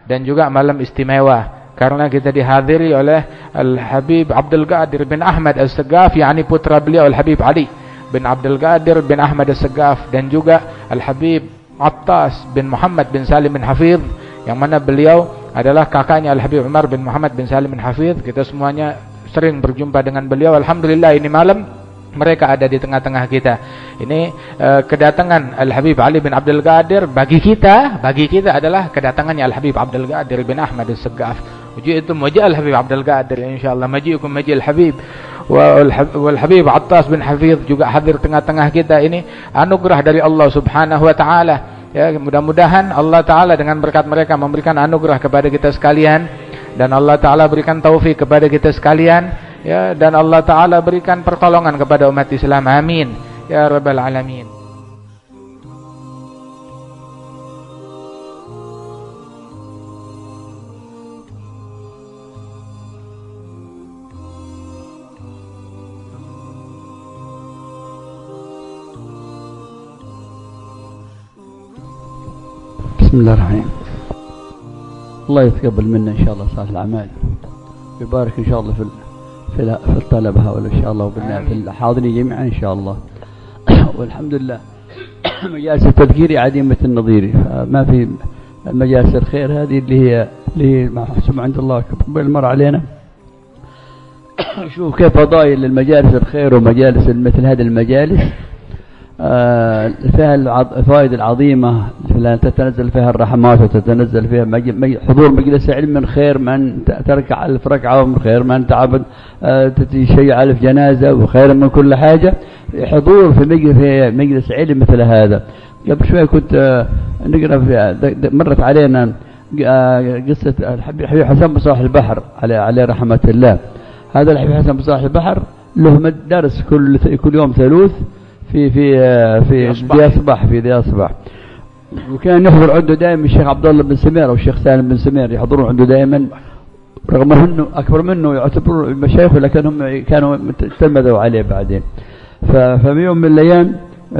dan juga malam istimewa karena kita dihadiri oleh Al-Habib Abdul Qadir bin Ahmad As-Segaf, yakni putra beliau Al-Habib Ali bin Abdul Qadir bin Ahmad As-Segaf, dan juga Al-Habib Attas bin Muhammad bin Salim bin Hafidh, yang mana beliau adalah kakaknya Al-Habib Umar bin Muhammad bin Salim bin Hafidh. Kita semuanya sering berjumpa dengan beliau. Alhamdulillah ini malam mereka ada di tengah-tengah kita. Ini kedatangan Al-Habib Ali bin Abdul Qadir bagi kita adalah kedatangannya Al-Habib Abdul Qadir bin Ahmad As-Segaf. Uji'tum waji' Al-Habib Abdul Qadir, insyaallah maji'ukum maji' Al-Habib wal Habib Attas bin Hafidh juga hadir tengah-tengah kita. Ini anugerah dari Allah Subhanahu wa taala. Ya, mudah-mudahan Allah taala dengan berkat mereka memberikan anugerah kepada kita sekalian, dan Allah taala berikan taufik kepada kita sekalian, ya, dan Allah taala berikan pertolongan kepada umat Islam. Amin ya rabbal alamin. بسم الله الرحمن الرحيم. الله يتقبل منا إن شاء الله صالح الأعمال، ويبارك إن شاء الله في الطلبة هؤلاء إن شاء الله، وفي الحاضرين جميعا إن شاء الله. والحمد لله مجالس التذكير عديمة النظير، ما في مجالس الخير هذه اللي هي محسوم عند الله بالمر علينا. شوف كيف فضائل المجالس الخير ومجالس مثل هذه المجالس، فيها الفوائد العظيمة، تتنزل فيها الرحمات، وتتنزل فيها حضور مجلس علم من خير من تركع ألف ركعة، ومن خير من تعبد تشيع ألف جنازة، وخير من كل حاجة. حضور في مجلس علم مثل هذا. قبل شوية كنت نقرأ مرت علينا قصة الحبيب حسن بصاح البحر عليه رحمة الله. هذا الحبيب حسن بصاح البحر له درس كل يوم ثلوث في ذي أصبح، وكان يحضر عنده دائما الشيخ عبد الله بن سمير أو الشيخ سالم بن سمير، يحضرون عنده دائما، رغم انه اكبر منه يعتبروا مشايخه، لكنهم كانوا تلمذوا عليه بعدين. ففي يوم من الايام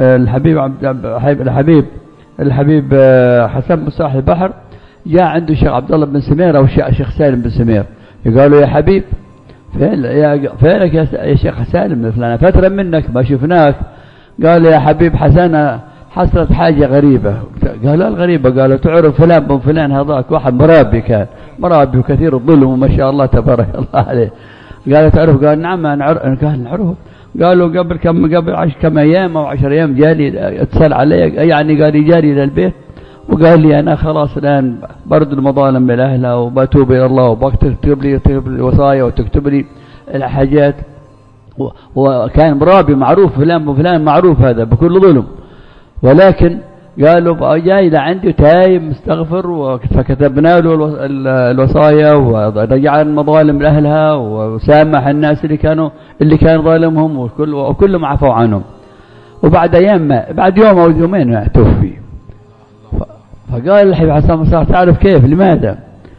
الحبيب حسن بصاح البحر جاء عنده الشيخ عبد الله بن سمير او الشيخ سالم بن سمير، قالوا يا حبيب فينك يا شيخ سالم، فلان فترة منك ما شفناك. قال يا حبيب حسن حصلت حاجة غريبة. قالوا الغريبة؟ قالوا تعرف فلان بن فلان هذاك واحد مرابي، كان مرابي وكثير الظلم وما شاء الله تبارك الله عليه. قالوا تعرف؟ قال نعم نعرفه. قالوا قبل كم أيام أو 10 أيام جالي اتصل علي، يعني قال جالي إلى البيت وقال لي أنا خلاص الآن برد المظالم من أهلها وبتوب إلى الله، وبكتب لي وصايا وتكتب لي الحاجات. وكان مرابي معروف، فلان معروف هذا بكل ظلم، ولكن قالوا جاي لعندي تايب مستغفر، فكتبنا له الوصايا ورجع المظالم لأهلها وسامح الناس اللي كان ظالمهم، وكلهم عفوا عنهم. وبعد بعد يوم أو يومين توفي. فقال الحبيب حسن بصاح تعرف كيف لماذا؟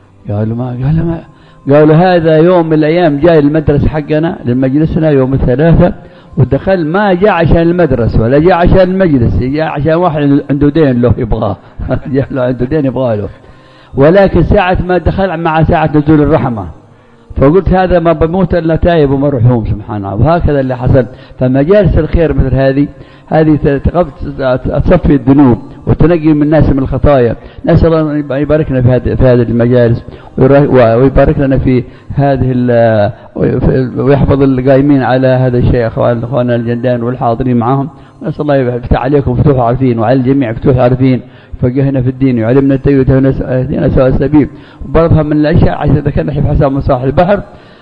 قالوا هذا يوم من الأيام جاي المدرسة حقنا لمجلسنا يوم الثلاثة، ودخل ما جاء عشان المدرسة ولا جاء عشان المجلس، جاء عشان واحد عنده دين له يبغاه جاء له عنده دين يبغاه له، ولكن ساعة ما دخل مع ساعة نزول الرحمة. فقلت هذا ما بموت إلا تايب ومرحوم سبحان الله. وهكذا اللي حصل. فمجالس الخير مثل هذه تصفي الذنوب وتنقي من الناس من الخطايا. نسأل الله يباركنا في هذه المجالس، ويبارك لنا في هذه ويحفظ القائمين على هذا الشيء اخواننا الجندان والحاضرين معهم. نسأل الله يفتح عليكم فتوح عارفين، وعلى الجميع فتوح عارفين، فقهنا في الدين وعلمنا التوحيد وهدينا سواء السبيل. وبرضها من الاشياء عشان ذكرنا الحبيب حسن من صاح البحر،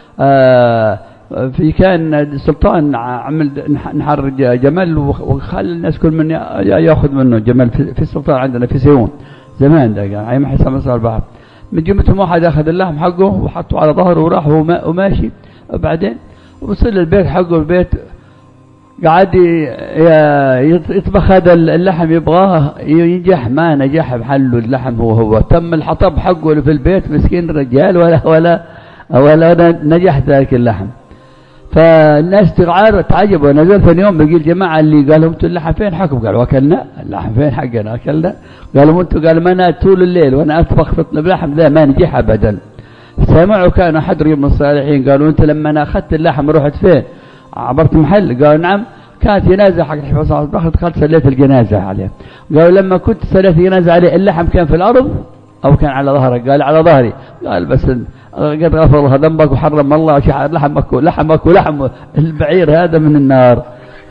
كان السلطان عمل نحر جمل وخلى الناس كل من ياخذ منه جمل في السلطان عندنا في سيون زمان، ده ايام حسن من صاح البحر. من جملتهم واحد اخذ اللحم حقه وحطه على ظهره وراح وماشي، وبعدين وصل البيت حقه، البيت قعد يطبخ هذا اللحم يبغاه ينجح، ما نجح بحله اللحم. هو تم الحطب حقه اللي في البيت، مسكين الرجال ولا نجح ذلك اللحم. فالناس تعجبوا. نزل ثاني يوم بقي الجماعة اللي قالوا انتوا اللحم فين حكم؟ قالوا أكلنا اللحم فين حقنا أكلنا. قالوا انتوا قال ما أنا طول الليل وأنا أطبخ في اللحم لا ما نجيح أبدا. سمعوا كان أحد من الصالحين قالوا أنت لما أنا أخذت اللحم رحت فين؟ عبرت محل؟ قالوا نعم كانت جنازة حق الحفاظ على البخت دخلت صليت الجنازة عليه. قالوا لما كنت صليت الجنازة عليه اللحم كان في الأرض أو كان على ظهرك؟ قال على ظهري. قال بس قد غفر الله ذنبك وحرم الله لحمك ولحم البعير هذا من النار.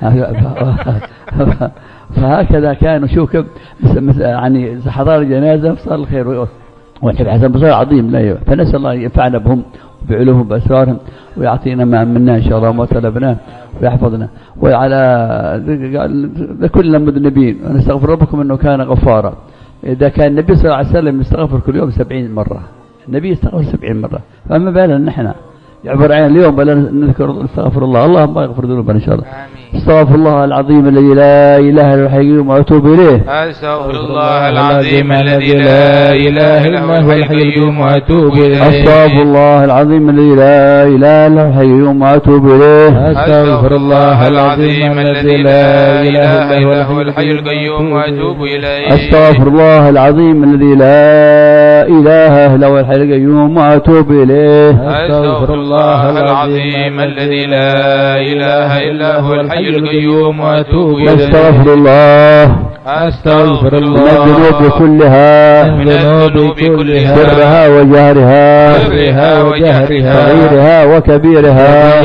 فهكذا كانوا شوف يعني حضار الجنازة صار الخير. والحب حسن بصير عظيم لا فنسأل الله ينفعنا بهم بعلومهم بأسرارهم ويعطينا ما أمنا إن شاء الله وما طلبناه ويحفظنا. وعلى كل المذنبين ونستغفر ربكم أنه كان غفارا. إذا كان النبي صلى الله عليه وسلم يستغفر كل يوم 70 مرة. النبي يستغفر 70 مرة فما بالنا نحن يعبر عين اليوم بل نذكر استغفر الله. اللهم اغفر ذنوبنا إن شاء الله. استغفر الله العظيم الذي لا إله إلا هو الحي القيوم وأتوب إليه. استغفر الله العظيم الذي لا إله إلا هو الحي القيوم وأتوب إليه. استغفر الله العظيم الذي لا إله إلا هو الحي القيوم وأتوب إليه. استغفر الله العظيم الذي لا إله إلا هو الحي القيوم وأتوب إليه. استغفر الله العظيم الذي لا إله إلا هو الحي القيوم وأتوب إليه. استغفر الله العظيم الذي لا إله إلا هو الحي القيوم وأتوب إليه. استغفر الله أستغفر الله من الذنوب كلها سرها وجهرها صغيرها وكبيرها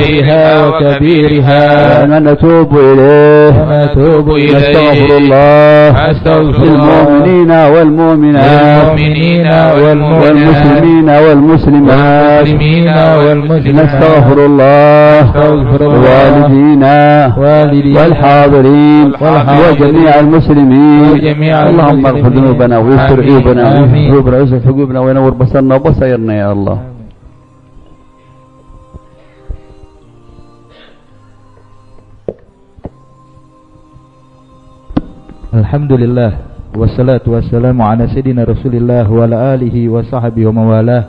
ونتوب إليه. نستغفر الله للمؤمنين والمؤمنات والمسلمين والمسلمات. نستغفر الله لوالدينا والحاضرين وجميع المسلمين. اللهم اغفر ذنوبنا ويستر عيوبنا ويستر حقوقنا وينور بصرنا وبصيرنا يا الله. Alhamdulillah wassalatu wassalamu ala sayyidina Rasulillah wa ala alihi wa sahbihi wa mawalah.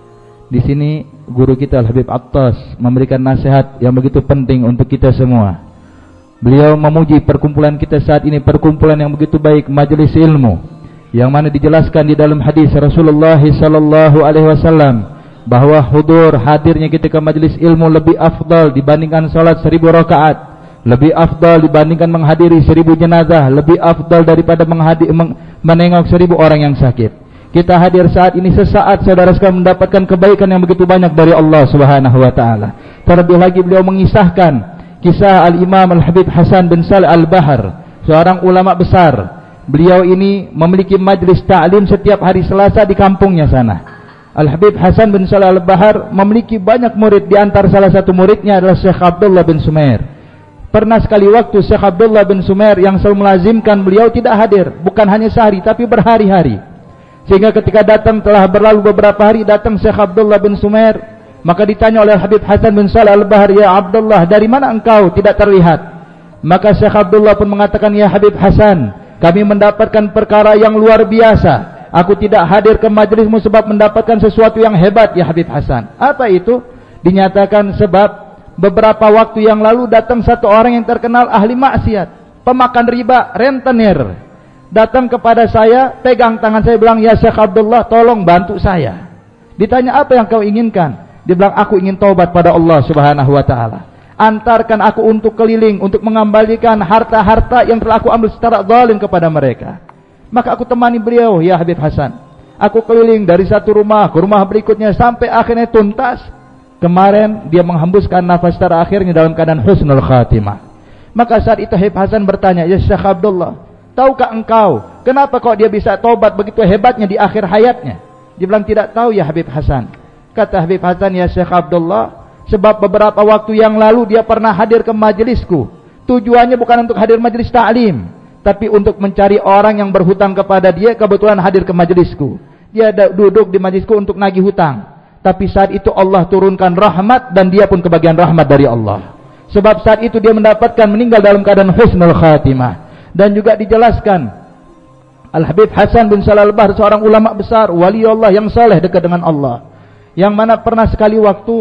Di sini guru kita Al-Habib Attas memberikan nasihat yang begitu penting untuk kita semua. Beliau memuji perkumpulan kita saat ini, perkumpulan yang begitu baik, majelis ilmu, yang mana dijelaskan di dalam hadis Rasulullah sallallahu alaihi wasallam bahwa hadirnya kita ke majelis ilmu lebih afdal dibandingkan salat 1000 rakaat, lebih afdal dibandingkan menghadiri 1000 jenazah, lebih afdal daripada menengok 1000 orang yang sakit. Kita hadir saat ini sesaat saudara sekalian mendapatkan kebaikan yang begitu banyak dari Allah Subhanahu wa taala. Terlebih lagi beliau mengisahkan kisah Al-Imam Al-Habib Hasan bin Salih Al-Bahar, seorang ulama besar. Beliau ini memiliki majlis ta'lim setiap hari Selasa di kampungnya sana. Al-Habib Hasan bin Salih Al-Bahar memiliki banyak murid. Di antara salah satu muridnya adalah Syekh Abdullah bin Sumair. Pernah sekali waktu Syekh Abdullah bin Sumair yang selalu melazimkan beliau tidak hadir, bukan hanya sehari tapi berhari-hari. Sehingga ketika datang, telah berlalu beberapa hari, datang Syekh Abdullah bin Sumair, maka ditanya oleh Habib Hasan bin Salih Al-Bahar, "Ya Abdullah, dari mana engkau tidak terlihat?" Maka Syekh Abdullah pun mengatakan, "Ya Habib Hasan, kami mendapatkan perkara yang luar biasa. Aku tidak hadir ke majlismu sebab mendapatkan sesuatu yang hebat ya Habib Hasan." Apa itu? Dinyatakan sebab beberapa waktu yang lalu datang satu orang yang terkenal ahli maksiat, pemakan riba, rentenir. Datang kepada saya, pegang tangan saya, bilang, "Ya Syekh Abdullah, tolong bantu saya." Ditanya, "Apa yang kau inginkan?" Dia bilang, "Aku ingin taubat pada Allah Subhanahu wa taala. Antarkan aku untuk keliling untuk mengembalikan harta-harta yang telah aku ambil secara zalim kepada mereka." Maka aku temani beliau, "Ya Habib Hasan." Aku keliling dari satu rumah ke rumah berikutnya sampai akhirnya tuntas. Kemarin dia menghembuskan nafas terakhirnya dalam keadaan husnul khatimah. Maka saat itu Habib Hasan bertanya, "Ya Syekh Abdullah, tahukah engkau kenapa kok dia bisa taubat begitu hebatnya di akhir hayatnya?" Dia bilang, "Tidak tahu ya Habib Hasan." Kata Habib Hasan, "Ya Syekh Abdullah, sebab beberapa waktu yang lalu dia pernah hadir ke majelisku. Tujuannya bukan untuk hadir majelis ta'lim, tapi untuk mencari orang yang berhutang kepada dia, kebetulan hadir ke majelisku. Dia duduk di majelisku untuk nagih hutang. Tapi saat itu Allah turunkan rahmat dan dia pun kebagian rahmat dari Allah. Sebab saat itu dia mendapatkan meninggal dalam keadaan husnul khatimah." Dan juga dijelaskan Al-Habib Hasan bin Salih Al-Bahar seorang ulama besar, wali Allah yang saleh dekat dengan Allah, yang mana pernah sekali waktu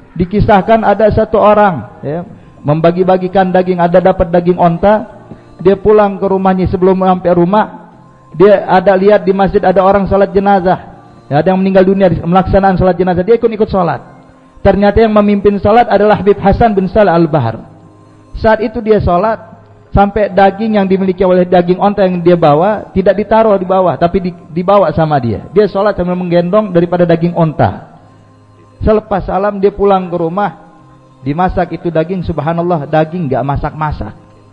Dikisahkan ada satu orang ya, membagi-bagikan daging, ada dapat daging onta. Dia pulang ke rumahnya, sebelum sampai rumah dia ada lihat di masjid ada orang salat jenazah ya, ada yang meninggal dunia melaksanakan salat jenazah. Dia ikut salat. Ternyata yang memimpin salat adalah Habib Hasan bin Saleh Al-Bahar. Saat itu dia salat, sampai daging yang dimiliki oleh daging onta yang dia bawa tidak ditaruh di bawah, tapi dibawa sama dia. Dia salat sambil menggendong daripada daging onta. Selepas salam dia pulang ke rumah, dimasak itu daging, subhanallah, daging enggak masak-masak.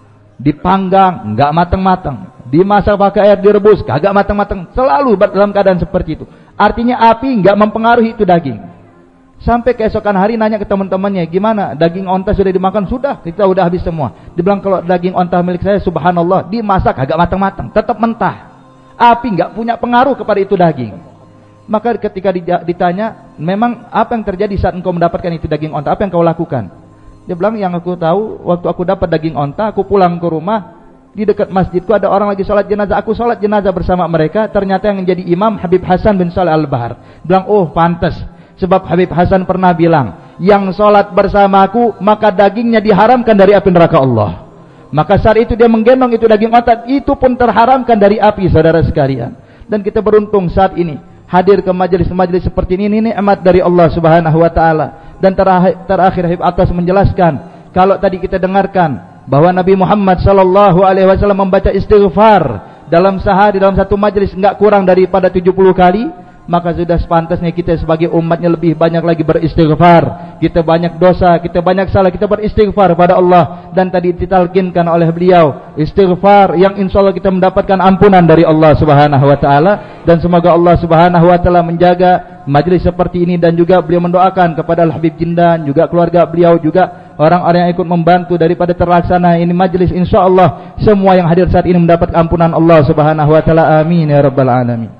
Dipanggang enggak matang-matang. Dimasak pakai air direbus kagak matang-matang. Selalu dalam keadaan seperti itu. Artinya api enggak mempengaruhi itu daging. Sampai keesokan hari nanya ke teman-temannya, gimana daging onta sudah dimakan? Sudah, kita udah habis semua. Dia bilang kalau daging onta milik saya, subhanallah, dimasak agak matang-matang, tetap mentah. Api enggak punya pengaruh kepada itu daging. Maka ketika ditanya, memang apa yang terjadi saat engkau mendapatkan itu daging onta? Apa yang kau lakukan? Dia bilang, yang aku tahu, waktu aku dapat daging onta, aku pulang ke rumah, di dekat masjidku ada orang lagi salat jenazah. Aku salat jenazah bersama mereka. Ternyata yang menjadi imam Habib Hasan bin Saleh Al-Bahar. Bilang, oh pantas. Sebab Habib Hasan pernah bilang, yang sholat bersamaku maka dagingnya diharamkan dari api neraka Allah. Maka saat itu dia menggendong itu daging onta, itu pun terharamkan dari api, saudara sekalian. Dan kita beruntung saat ini hadir ke majelis-majelis seperti ini nikmat dari Allah Subhanahu wa taala. Dan terakhir Habib Attas menjelaskan, kalau tadi kita dengarkan bahwa Nabi Muhammad sallallahu alaihi wasallam membaca istighfar dalam sehari dalam satu majelis enggak kurang daripada 70 kali, maka sudah sepantasnya kita sebagai umatnya lebih banyak lagi beristighfar. Kita banyak dosa, kita banyak salah, kita beristighfar pada Allah. Dan tadi ditalkinkan oleh beliau, istighfar yang insyaallah kita mendapatkan ampunan dari Allah Subhanahu wa taala. Dan semoga Allah Subhanahu wa taala menjaga majlis seperti ini, dan juga beliau mendoakan kepada Al-Habib Jindan, juga keluarga beliau, juga orang-orang yang ikut membantu daripada terlaksana ini majlis. Insyaallah semua yang hadir saat ini mendapat ampunan Allah Subhanahu wa taala. Amin ya rabbal alamin.